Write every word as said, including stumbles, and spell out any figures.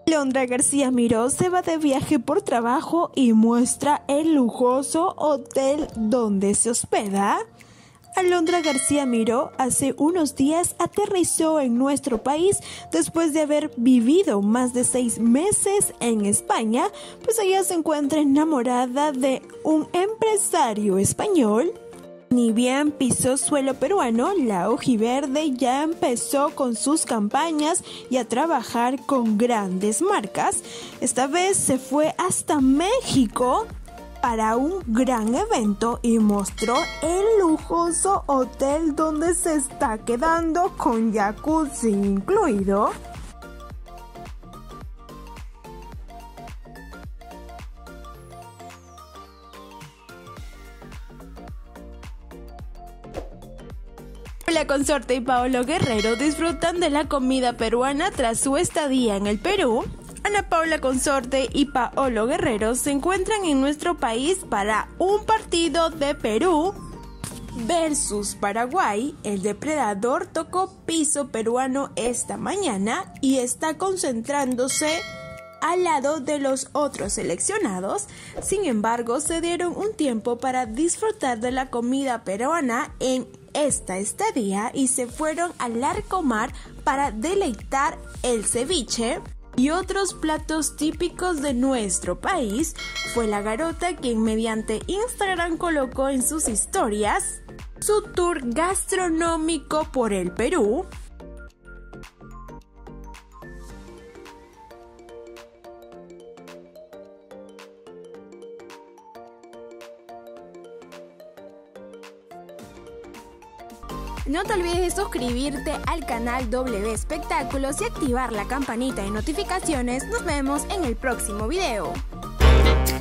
Alondra García Miró se va de viaje por trabajo y muestra el lujoso hotel donde se hospeda. Alondra García Miró hace unos días aterrizó en nuestro país después de haber vivido más de seis meses en España, pues ella se encuentra enamorada de un empresario español. Ni bien pisó suelo peruano, la ojiverde ya empezó con sus campañas y a trabajar con grandes marcas. Esta vez se fue hasta México para un gran evento y mostró el lujoso hotel donde se está quedando con jacuzzi incluido. La consorte y Paolo Guerrero disfrutan de la comida peruana tras su estadía en el Perú. Ana Paula Consorte y Paolo Guerrero se encuentran en nuestro país para un partido de Perú versus Paraguay. El depredador tocó piso peruano esta mañana y está concentrándose al lado de los otros seleccionados. Sin embargo, se dieron un tiempo para disfrutar de la comida peruana en esta estadía y se fueron al Larcomar para deleitar el ceviche y otros platos típicos de nuestro país. Fue la Garota quien mediante Instagram colocó en sus historias su tour gastronómico por el Perú. No te olvides de suscribirte al canal W Espectáculos y activar la campanita de notificaciones. Nos vemos en el próximo video.